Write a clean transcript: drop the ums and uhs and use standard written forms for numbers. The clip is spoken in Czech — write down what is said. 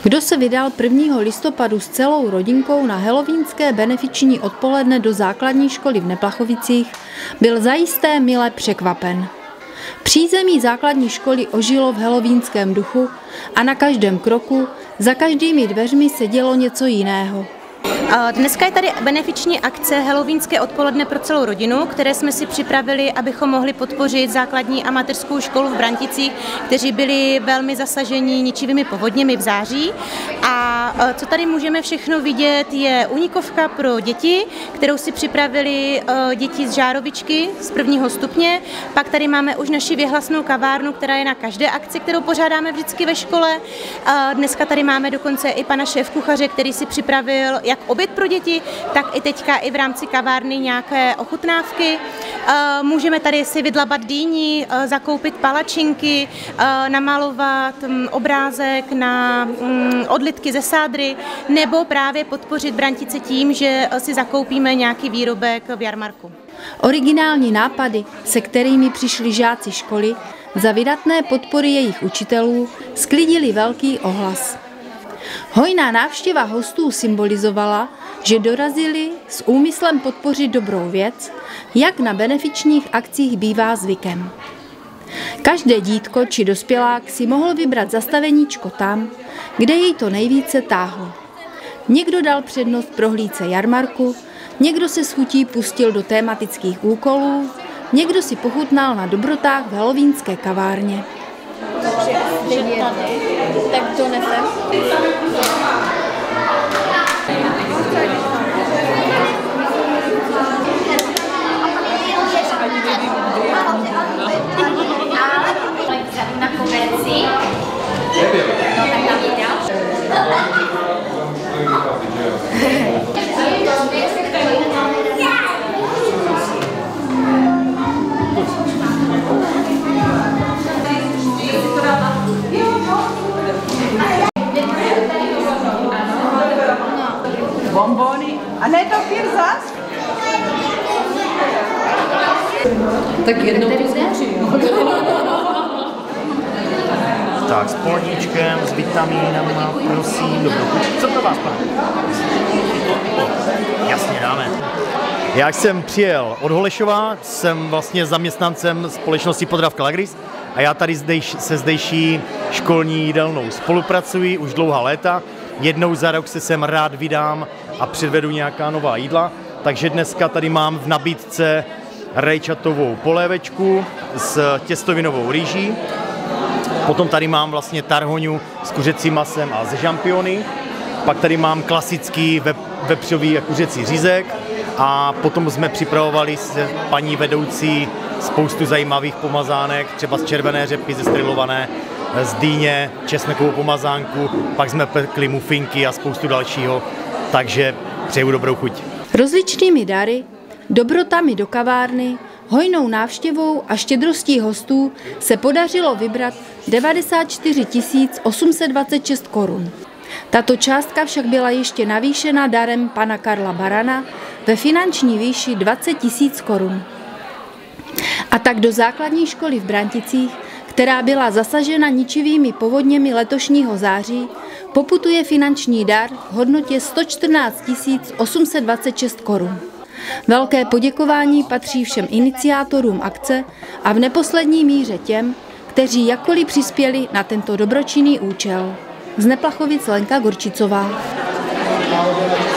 Kdo se vydal 1. listopadu s celou rodinkou na halloweenské benefiční odpoledne do základní školy v Neplachovicích, byl zajisté mile překvapen. Přízemí základní školy ožilo v halloweenském duchu a na každém kroku, za každými dveřmi se dělo něco jiného. Dneska je tady benefiční akce halloweenské odpoledne pro celou rodinu, které jsme si připravili, abychom mohli podpořit základní a mateřskou školu v Branticích, kteří byli velmi zasaženi ničivými povodněmi v září. A co tady můžeme všechno vidět, je unikovka pro děti, kterou si připravili děti z Žárovičky z 1. stupně. Pak tady máme už naši věhlasnou kavárnu, která je na každé akci, kterou pořádáme vždycky ve škole. Dneska tady máme dokonce i pana šéfkuchaře, který si připravil jak oběd pro děti, tak i teďka i v rámci kavárny nějaké ochutnávky. Můžeme tady si vydlabat dýni, zakoupit palačinky, namalovat obrázek na odlitky ze sádry, nebo právě podpořit Brantice tím, že si zakoupíme nějaký výrobek v jarmarku. Originální nápady, se kterými přišli žáci školy, za vydatné podpory jejich učitelů sklidili velký ohlas. Hojná návštěva hostů symbolizovala, že dorazili s úmyslem podpořit dobrou věc, jak na benefičních akcích bývá zvykem. Každé dítko či dospělák si mohl vybrat zastaveníčko tam, kde jej to nejvíce táhlo. Někdo dal přednost prohlídce jarmarku, někdo se s chutí pustil do tématických úkolů, někdo si pochutnal na dobrotách v halloweenské kavárně. Tak to nesem. Na komerci. No tak tam je Bombony. A ne to pět zas? Tak jednou to zvěří. Tak, s polníčkem, s vitamínama, prosím, dobrou chuť. Co pro vás, pane? Jasně, dáme. Já jsem přijel od Holešova, jsem vlastně zaměstnancem společnosti Podravka Lagris a já tady se zdejší školní jídelnou spolupracuji už dlouhá léta. Jednou za rok se sem rád vydám a předvedu nějaká nová jídla, takže dneska tady mám v nabídce rajčatovou polévečku s těstovinovou rýží. Potom tady mám vlastně tarhoňu s kuřecím masem a ze žampiony. Pak tady mám klasický vepřový a kuřecí řízek. A potom jsme připravovali s paní vedoucí spoustu zajímavých pomazánek, třeba z červené řepky zestrilované, z dýně, česnekovou pomazánku, pak jsme pekli mufinky a spoustu dalšího, takže přeju dobrou chuť. Rozličnými dary, dobrotami do kavárny, hojnou návštěvou a štědrostí hostů se podařilo vybrat 94 826 korun. Tato částka však byla ještě navýšena darem pana Karla Barana ve finanční výši 20 000 korun. A tak do základní školy v Branticích, která byla zasažena ničivými povodněmi letošního září, poputuje finanční dar v hodnotě 114 826 korun. Velké poděkování patří všem iniciátorům akce a v neposlední míře těm, kteří jakkoliv přispěli na tento dobročinný účel. Z Neplachovic Lenka Gorčicová.